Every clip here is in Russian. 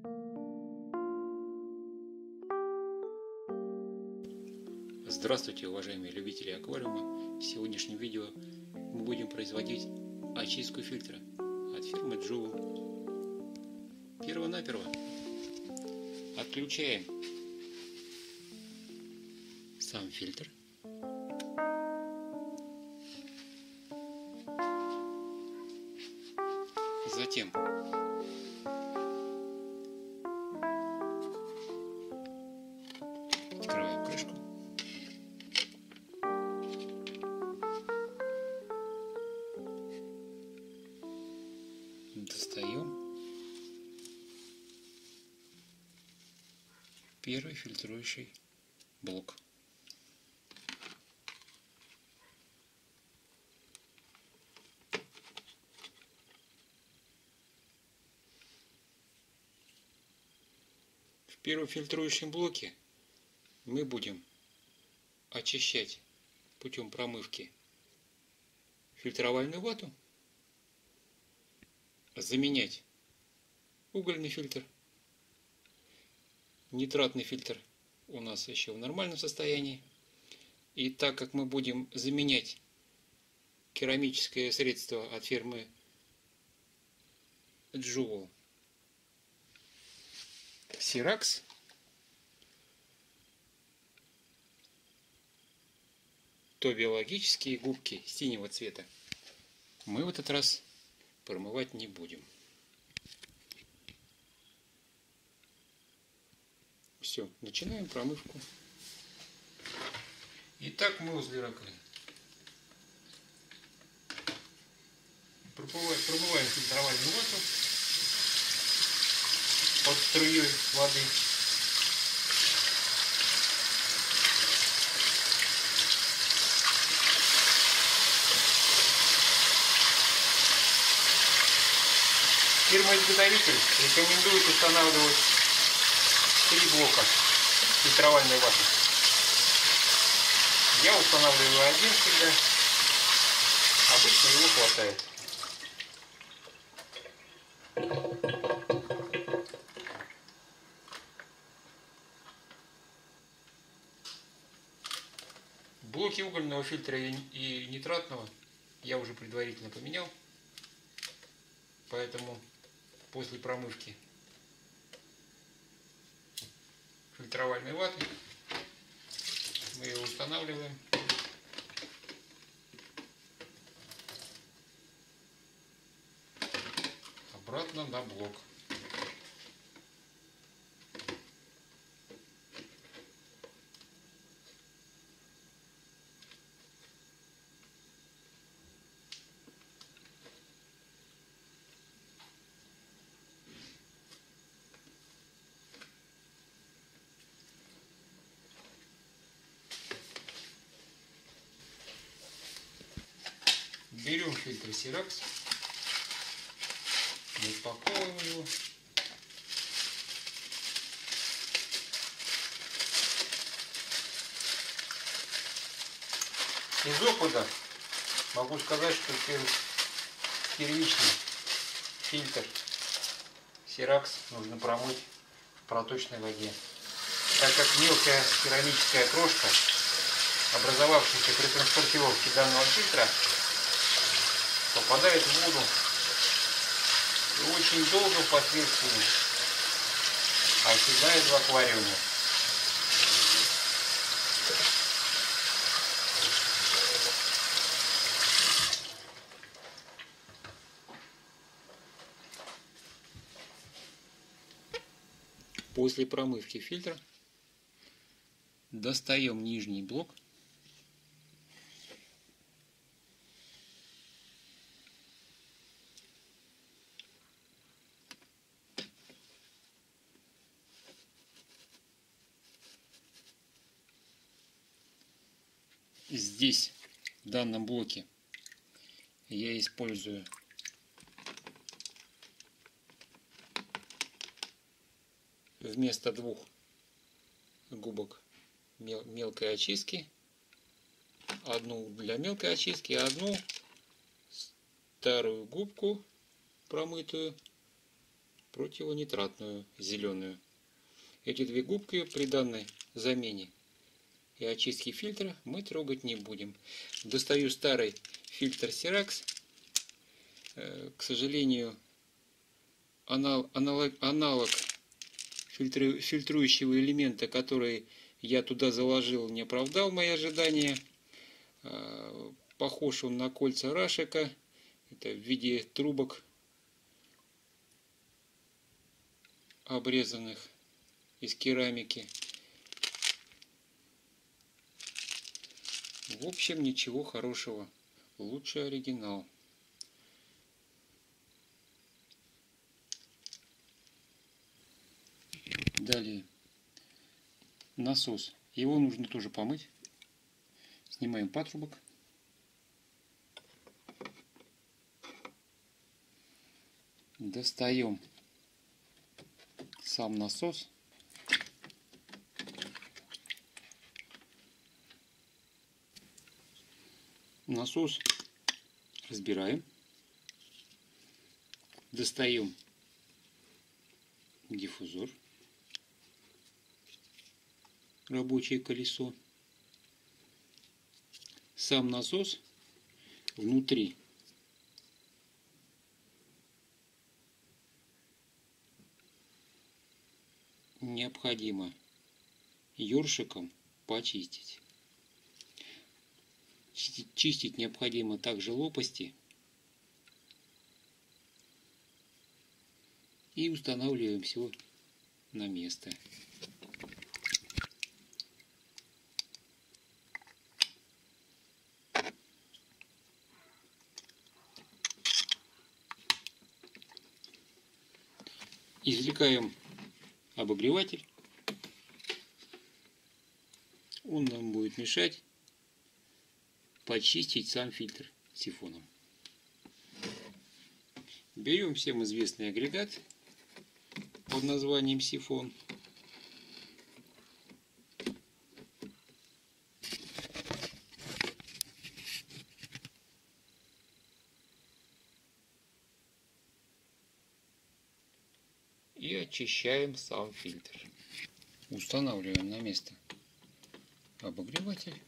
Здравствуйте, уважаемые любители аквариума! В сегодняшнем видео мы будем производить очистку фильтра от фирмы Joovv. Перво-наперво отключаем сам фильтр. Затем открываем крышку. Достаем первый фильтрующий блок. В первом фильтрующем блоке мы будем очищать путем промывки фильтровальную вату, заменять угольный фильтр. Нитратный фильтр у нас еще в нормальном состоянии. И так как мы будем заменять керамическое средство от фирмы Joovv Sirax, то биологические губки синего цвета мы в этот раз промывать не будем. Все, начинаем промывку. Итак, мы возле раковины. Промываем фильтровальную вату под струей воды. Фирма-изготовитель рекомендует устанавливать 3 блока фильтровальной ваты. Я устанавливаю один всегда. Обычно его хватает. Блоки угольного фильтра и нитратного я уже предварительно поменял. Поэтому после промывки фильтровальной ваты мы ее устанавливаем. Обратно на блок. Берем фильтр Sirax, упаковываем его. Из опыта могу сказать, что первичный фильтр Sirax нужно промыть в проточной воде, так как мелкая керамическая крошка, образовавшаяся при транспортировке данного фильтра, попадает в воду и очень долго впоследствии оседает в аквариуме. После промывки фильтра достаем нижний блок. Здесь, в данном блоке, я использую вместо 2 губок мелкой очистки, одну для мелкой очистки, одну старую губку промытую противонитратную зеленую. Эти две губки при данной замене и очистке фильтра мы трогать не будем. Достаю старый фильтр Sirax. К сожалению, аналог фильтрующего элемента, который я туда заложил, не оправдал мои ожидания. Похож он на кольца Рашика. Это в виде трубок, обрезанных из керамики. В общем, ничего хорошего. Лучше оригинал. Далее насос. Его нужно тоже помыть. Снимаем патрубок. Достаем сам насос. Насос разбираем. Достаем диффузор, рабочее колесо. Сам насос внутри необходимо ёршиком почистить. Чистить необходимо также лопасти. И устанавливаем все на место. Извлекаем обогреватель. Он нам будет мешать почистить сам фильтр сифоном. Берем всем известный агрегат под названием сифон. И очищаем сам фильтр. Устанавливаем на место обогреватель.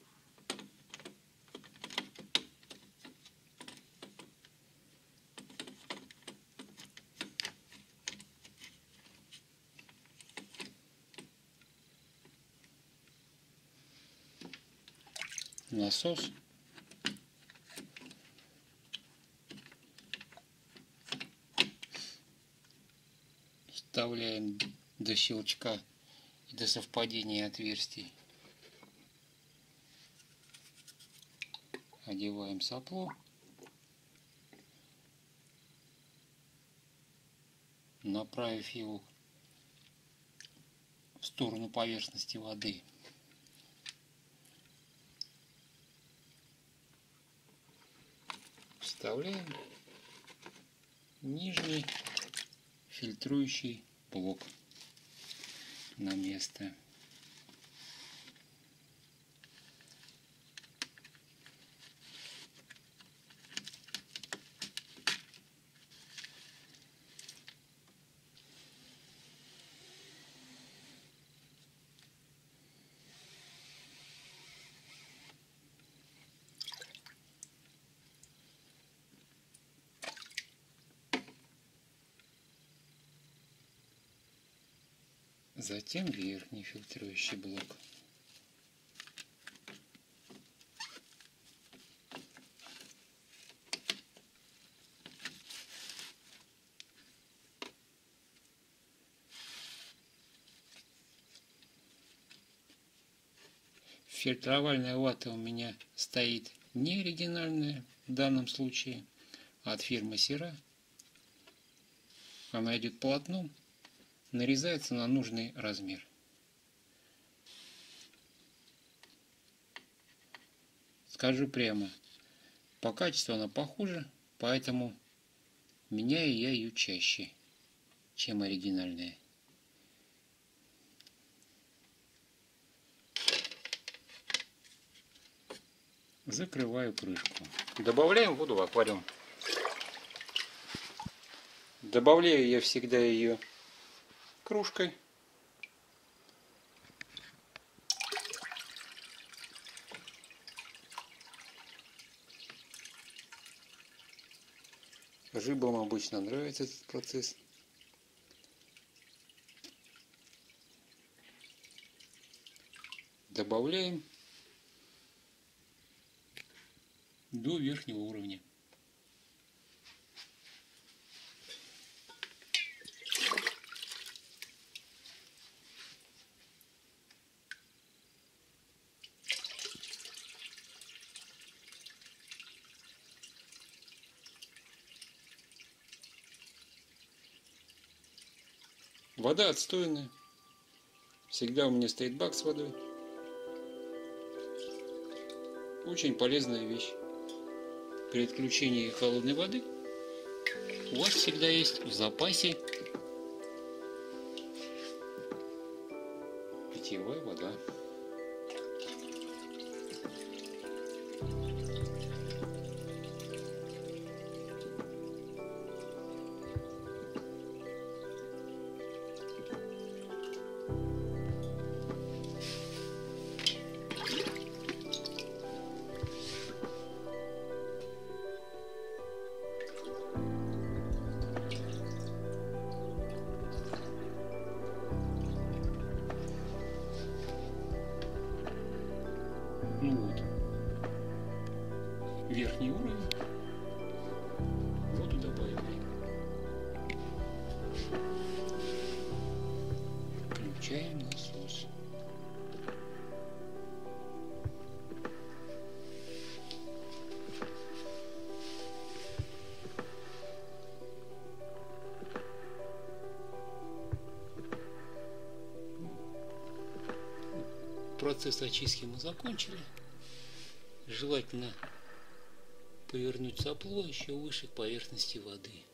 Насос. Вставляем до щелчка и до совпадения отверстий. Одеваем сопло. Направив его в сторону поверхности воды. Вставляем нижний фильтрующий блок на место. Затем верхний фильтрующий блок. Фильтровальная вата у меня стоит не оригинальная в данном случае, а от фирмы Sira. Она идет полотном. Нарезается на нужный размер. Скажу прямо, по качеству она похуже, поэтому меняю я ее чаще, чем оригинальная. Закрываю крышку. Добавляем воду в аквариум. Добавляю я всегда ее кружкой. Рыбам обычно нравится этот процесс. Добавляем до верхнего уровня. Вода отстойная. Всегда у меня стоит бак с водой. Очень полезная вещь. При отключении холодной воды у вас всегда есть в запасе питьевая вода. Ну вот, верхний уровень, воду добавили, включаем насос. Процесс очистки мы закончили. Желательно повернуть сопло еще выше к поверхности воды.